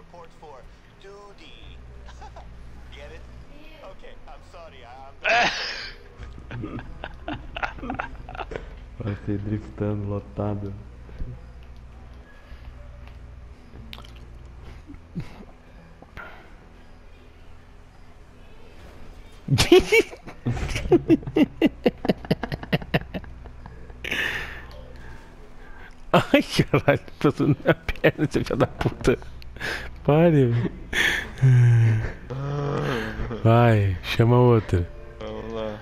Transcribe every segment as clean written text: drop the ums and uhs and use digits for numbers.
port for duty. Get it? Okay, I'm sorry. Você driftando, lotado. Ai, caralho, passou na minha perna, esse filho da puta. Pare. Vai, chama outra. Vamos lá.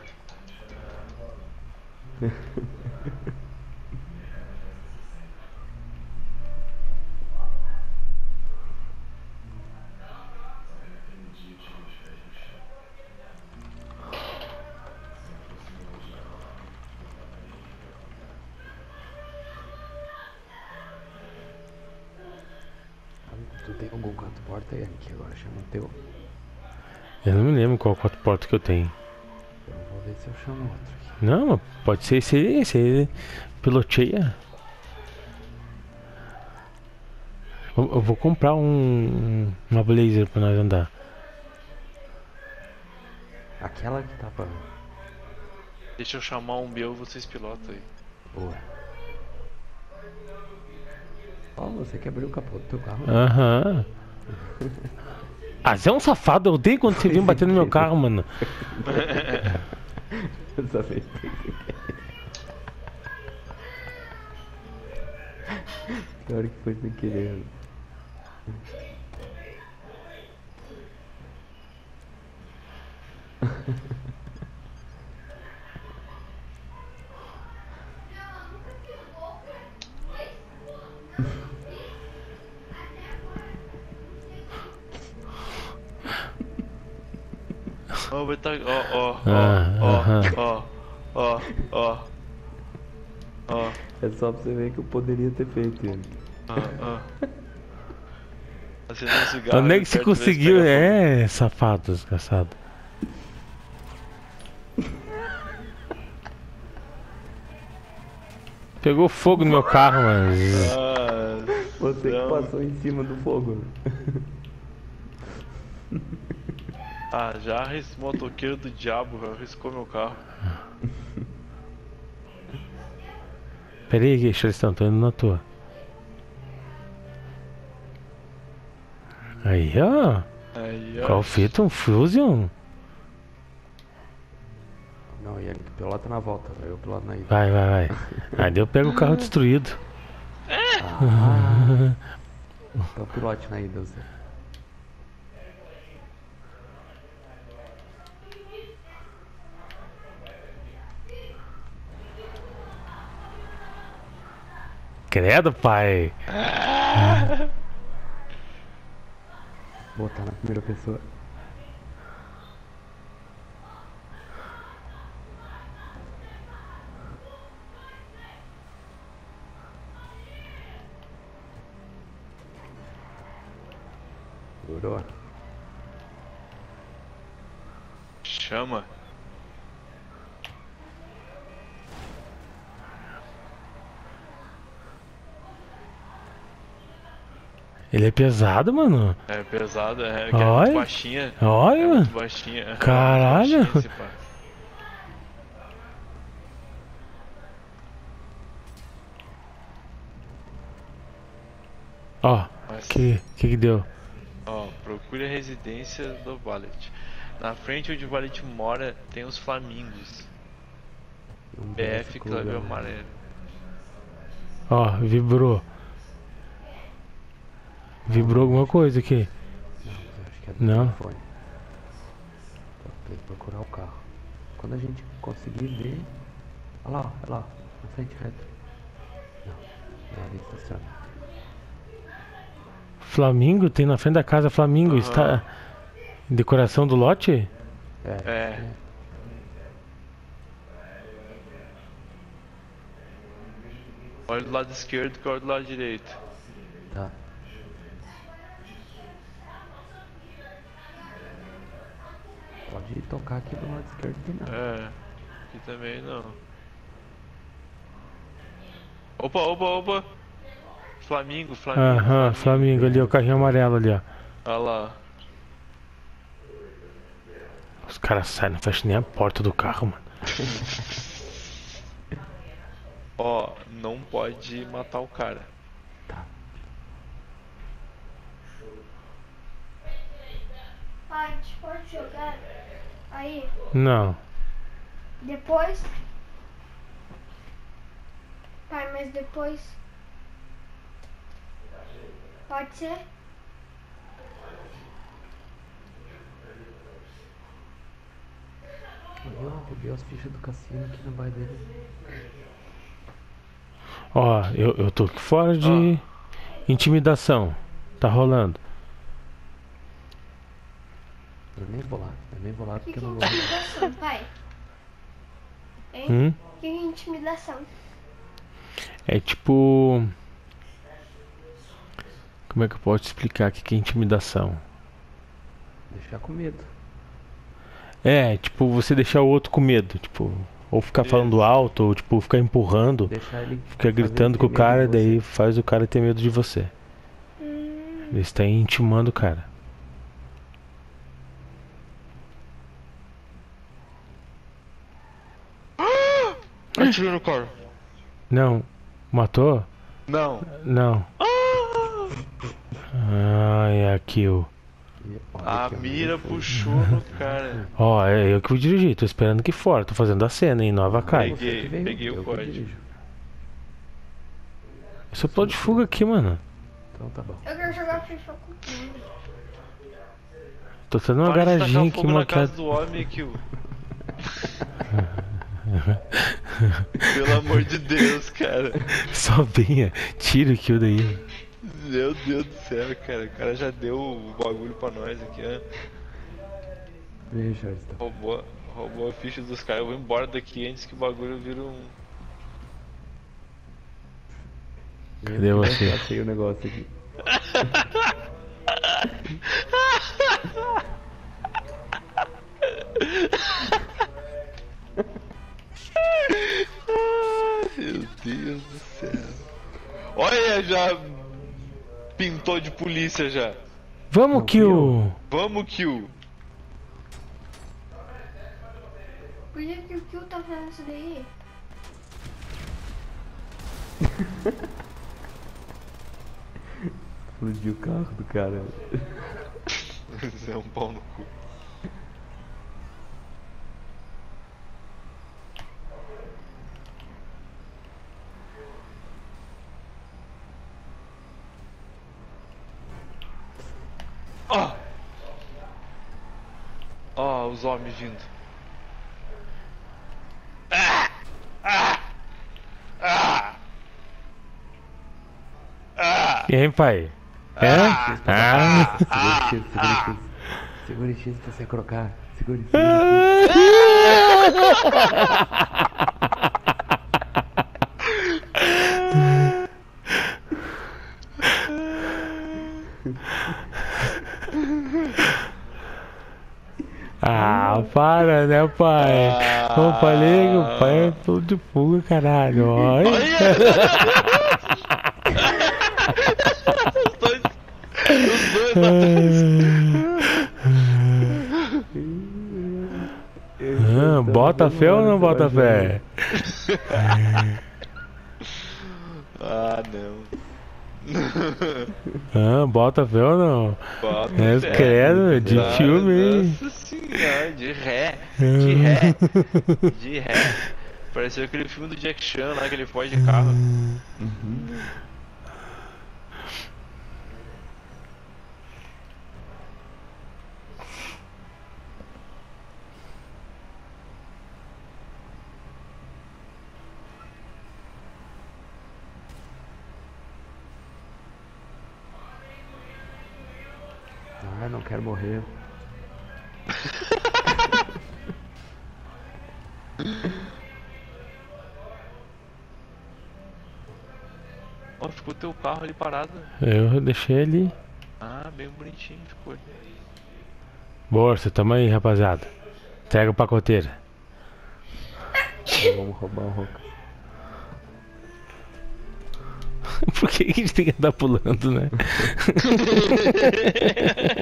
Tu tem algum quatro porta aí, Henrique? Agora chama o teu. Eu não me lembro qual quatro portas que eu tenho. Eu vou ver se eu chamo outro aqui. Não, mas pode ser esse aí. Piloteia. Eu vou comprar uma Blazer pra nós andar. Aquela que tá pra... Deixa eu chamar um meu, vocês pilotam aí. Boa. Ó, você que abriu o capô do teu carro. Aham. Ah, você é um safado, eu odeio quando você vem bater no meu carro, mano. Essa vez. Pior que foi sem querer. Ó, vai tá. Ó. É só pra você ver que eu poderia ter feito ele. Acendeu um cigarro. Onde é que você perto, vê se conseguiu? pega É, safado, desgraçado. Pegou fogo no meu carro, mano. fogo. Você que passou em cima do fogo. Já esse motoqueiro do diabo arriscou meu carro. Pera aí, Xeristão, tô indo na tua. Aí, ó. Aí, ó. Qual fita? Um Fusion? Não, e ele pilota na volta, eu piloto na ida. Vai. Aí daí eu pego o carro destruído. Então pilote na ida, você. Credo, pai. Botar na primeira pessoa. Durou. Chama. Ele é pesado, mano. É pesado, que é Olha. muito baixinha. Olha, É mano. muito baixinha. Caralho. É muito baixinha, esse pá. Ó, Mas- que deu? Ó, procure a residência do Valet. Na frente onde o Valet mora tem os flamingos. Um BF Clube Amarelo. Ó, vibrou. Vibrou alguma coisa aqui. Não, mas eu acho que é do Não. telefone. Então, tem que procurar o carro. Quando a gente conseguir ver... Olha lá, na frente reto. Não, ali estaciona. Flamingo? Tem na frente da casa Flamingo. Aham. Está em decoração do lote? É. Olha do lado esquerdo que olha do lado direito. Tá. Pode tocar aqui do lado esquerdo que não. Aqui também não. Opa! Flamingo. Aham, Flamingo ali, o carrinho amarelo ali, ó. Olha lá. Os caras saem, não fecham nem a porta do carro, mano. Ó, não pode matar o cara. Pai, a gente pode jogar aí. Não. Depois. Pai, mas depois. Pode ser? Roubei as fichas do cassino aqui no bairro dele. Ó, eu tô aqui fora de intimidação. Tá rolando. Eu nem vou lá O que porque que eu é não vou. intimidação, pai? Hein? Hum? O que é intimidação? É tipo. Como é que eu posso te explicar o que é intimidação? Deixar com medo. É, tipo, você deixar o outro com medo. Tipo, ou ficar falando alto, ou tipo, ficar empurrando. Deixar ele. Fica gritando com o cara, daí faz o cara ter medo de você. Hum, Ele está intimando o cara. Atirou no cara. Não. Matou? Não. Não. Ai, a kill. A mira puxou no cara. Ó, é eu que vou dirigir, tô esperando aqui fora, tô fazendo a cena em Nova Kai. Peguei o código. Eu sou plano de fuga aqui, mano. Então tá bom. eu quero jogar FIFA com tudo. Tô fazendo uma Para de tacar garaginha aqui, fogo na casa montado. do homem aqui, ó. Pelo amor de Deus, cara. Só venha, tira o kill daí. Meu Deus do céu, cara. O cara já deu o bagulho pra nós aqui, ó. Veja, então. Roubou a ficha dos caras. Eu vou embora daqui antes que o bagulho vira um. Cadê você? Achei o negócio aqui. Meu Deus do céu. Olha, já pintou de polícia já. Vamos, Não, kill! Vamos, kill. Por que o Kill tá fazendo isso daí? Explodiu o carro do cara. Você é um pau no cu. Ó! Ó, os homens vindo. E aí, pai? É? Ah! Segura X pra você crocar. Segura X. Ah, para, né, pai? Eu falei que o pai é tudo de fuga, caralho. Olha. Os dois atrás. Bota fé ou não bota fé? Ah, não. Bota fé ou não? Bota É, fé. credo, de filme, hein? Nossa senhora, de ré. De ré. De ré. Pareceu aquele filme do Jack Chan lá que ele foge de carro. Ah, não quero morrer. Ó, ficou teu carro ali parado. Eu deixei ele. Ah, bem bonitinho ficou. Bolsa, tamo aí, rapaziada. Pega o pacoteiro. Vamos roubar o Roca. Por que que a gente tem que andar pulando, né?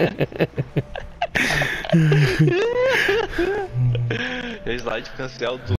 É slide cancel do